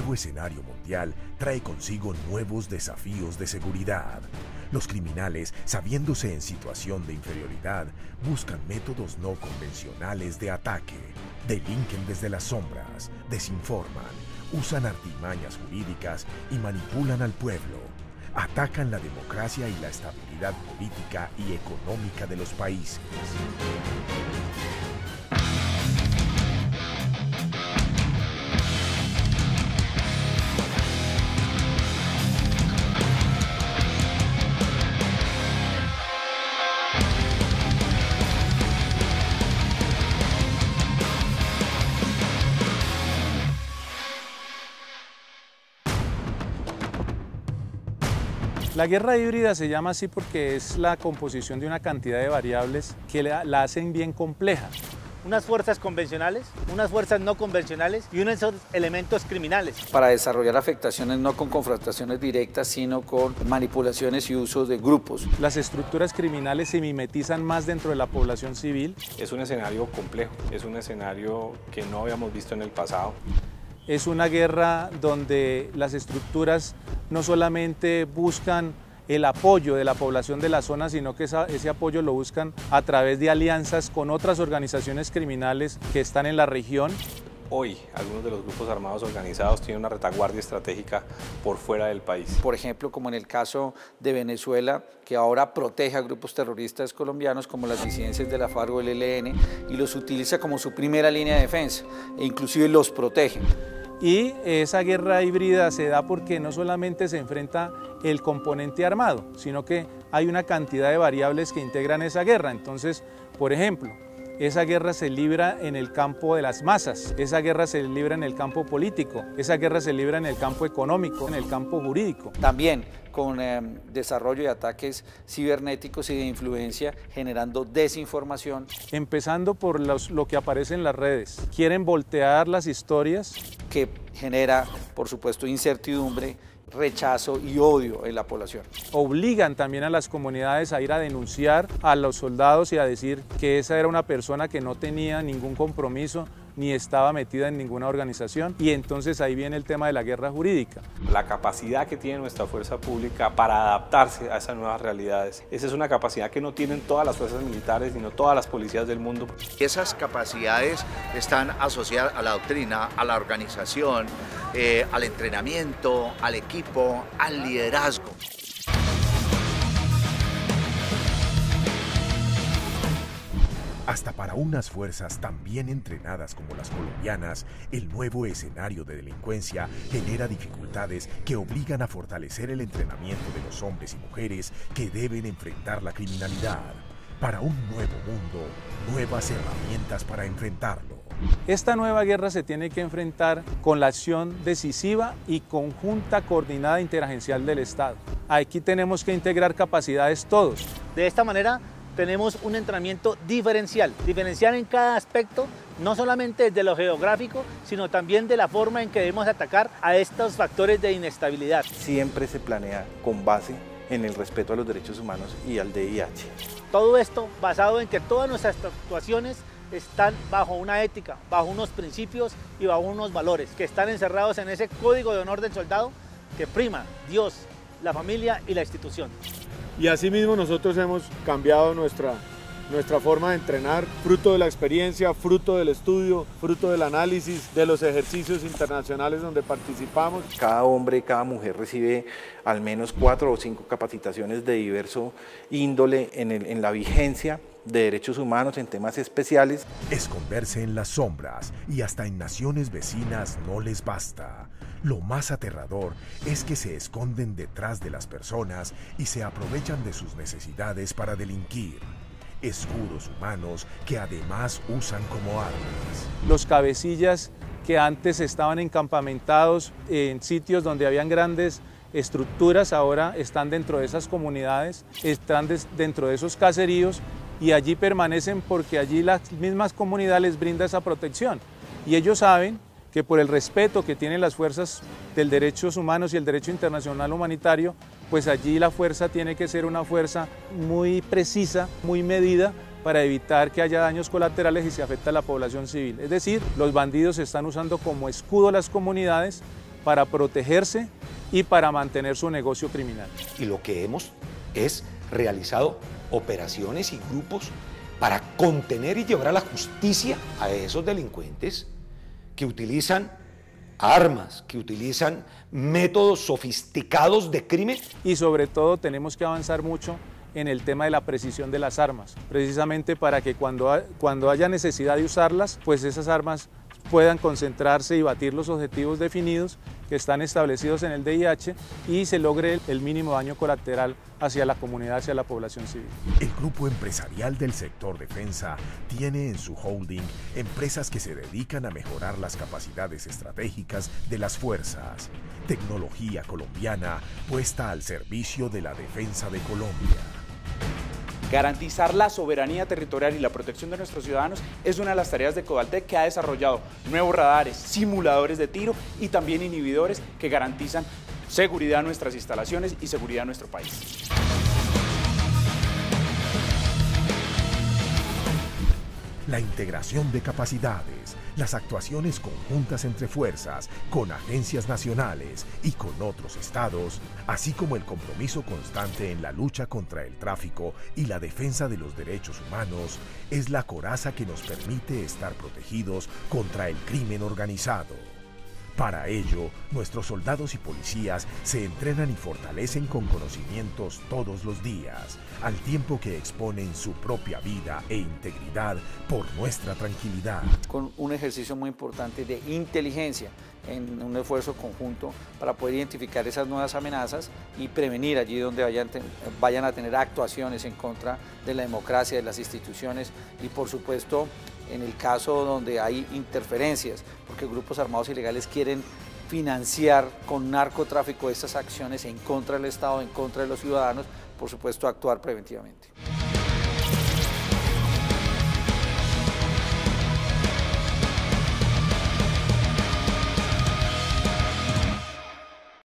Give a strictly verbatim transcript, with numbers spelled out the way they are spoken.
nuevo escenario mundial trae consigo nuevos desafíos de seguridad. Los criminales, sabiéndose en situación de inferioridad, buscan métodos no convencionales de ataque, delinquen desde las sombras, desinforman, usan artimañas jurídicas y manipulan al pueblo. Atacan la democracia y la estabilidad política y económica de los países. La guerra híbrida se llama así porque es la composición de una cantidad de variables que la, la hacen bien compleja. Unas fuerzas convencionales, unas fuerzas no convencionales y unos elementos criminales. Para desarrollar afectaciones no con confrontaciones directas, sino con manipulaciones y usos de grupos. Las estructuras criminales se mimetizan más dentro de la población civil. Es un escenario complejo, es un escenario que no habíamos visto en el pasado. Es una guerra donde las estructuras no solamente buscan el apoyo de la población de la zona, sino que esa, ese apoyo lo buscan a través de alianzas con otras organizaciones criminales que están en la región. Hoy, algunos de los grupos armados organizados tienen una retaguardia estratégica por fuera del país. Por ejemplo, como en el caso de Venezuela, que ahora protege a grupos terroristas colombianos como las disidencias de la FARC o el E L N y los utiliza como su primera línea de defensa e inclusive los protege. Y esa guerra híbrida se da porque no solamente se enfrenta el componente armado, sino que hay una cantidad de variables que integran esa guerra. Entonces, por ejemplo, esa guerra se libra en el campo de las masas, esa guerra se libra en el campo político, esa guerra se libra en el campo económico, en el campo jurídico. También con eh, desarrollo de ataques cibernéticos y de influencia generando desinformación. Empezando por los, lo que aparece en las redes. Quieren voltear las historias. Que genera, por supuesto, incertidumbre, rechazo y odio en la población. Obligan también a las comunidades a ir a denunciar a los soldados y a decir que esa era una persona que no tenía ningún compromiso ni estaba metida en ninguna organización, y entonces ahí viene el tema de la guerra jurídica. La capacidad que tiene nuestra fuerza pública para adaptarse a esas nuevas realidades, esa es una capacidad que no tienen todas las fuerzas militares, sino todas las policías del mundo. Esas capacidades están asociadas a la doctrina, a la organización, eh, al entrenamiento, al equipo, al liderazgo. Hasta para unas fuerzas tan bien entrenadas como las colombianas, el nuevo escenario de delincuencia genera dificultades que obligan a fortalecer el entrenamiento de los hombres y mujeres que deben enfrentar la criminalidad. Para un nuevo mundo, nuevas herramientas para enfrentarlo. Esta nueva guerra se tiene que enfrentar con la acción decisiva y conjunta coordinada interagencial del Estado. Aquí tenemos que integrar capacidades todos. De esta manera, tenemos un entrenamiento diferencial, diferencial en cada aspecto, no solamente desde lo geográfico, sino también de la forma en que debemos atacar a estos factores de inestabilidad. Siempre se planea con base en el respeto a los derechos humanos y al D I H. Todo esto basado en que todas nuestras actuaciones están bajo una ética, bajo unos principios y bajo unos valores que están encerrados en ese código de honor del soldado que prima Dios, la familia y la institución. Y asimismo nosotros hemos cambiado nuestra, nuestra forma de entrenar, fruto de la experiencia, fruto del estudio, fruto del análisis, de los ejercicios internacionales donde participamos. Cada hombre, cada mujer recibe al menos cuatro o cinco capacitaciones de diverso índole en, el, en la vigencia de derechos humanos en temas especiales. Esconderse en las sombras y hasta en naciones vecinas no les basta. Lo más aterrador es que se esconden detrás de las personas y se aprovechan de sus necesidades para delinquir. Escudos humanos que además usan como armas. Los cabecillas que antes estaban encampamentados en sitios donde habían grandes estructuras, ahora están dentro de esas comunidades, están dentro de esos caseríos y allí permanecen porque allí las mismas comunidades les brinda esa protección. Y ellos saben que por el respeto que tienen las fuerzas del derechos humanos y el derecho internacional humanitario, pues allí la fuerza tiene que ser una fuerza muy precisa, muy medida, para evitar que haya daños colaterales y se afecte a la población civil. Es decir, los bandidos están usando como escudo las comunidades para protegerse y para mantener su negocio criminal. Y lo que hemos es realizado operaciones y grupos para contener y llevar a la justicia a esos delincuentes que utilizan armas, que utilizan métodos sofisticados de crimen. Y sobre todo tenemos que avanzar mucho en el tema de la precisión de las armas, precisamente para que cuando, ha, cuando haya necesidad de usarlas, pues esas armas puedan concentrarse y batir los objetivos definidos que están establecidos en el D I H y se logre el mínimo daño colateral hacia la comunidad, hacia la población civil. El grupo empresarial del sector defensa tiene en su holding empresas que se dedican a mejorar las capacidades estratégicas de las fuerzas, tecnología colombiana puesta al servicio de la defensa de Colombia. Garantizar la soberanía territorial y la protección de nuestros ciudadanos es una de las tareas de Cobaltec, que ha desarrollado nuevos radares, simuladores de tiro y también inhibidores que garantizan seguridad en nuestras instalaciones y seguridad en nuestro país. La integración de capacidades, las actuaciones conjuntas entre fuerzas, con agencias nacionales y con otros estados, así como el compromiso constante en la lucha contra el tráfico y la defensa de los derechos humanos, es la coraza que nos permite estar protegidos contra el crimen organizado. Para ello, nuestros soldados y policías se entrenan y fortalecen con conocimientos todos los días, al tiempo que exponen su propia vida e integridad por nuestra tranquilidad. Con un ejercicio muy importante de inteligencia, en un esfuerzo conjunto para poder identificar esas nuevas amenazas y prevenir allí donde vayan, vayan a tener actuaciones en contra de la democracia, de las instituciones y por supuesto en el caso donde hay interferencias, porque grupos armados ilegales quieren financiar con narcotráfico estas acciones en contra del Estado, en contra de los ciudadanos, por supuesto actuar preventivamente.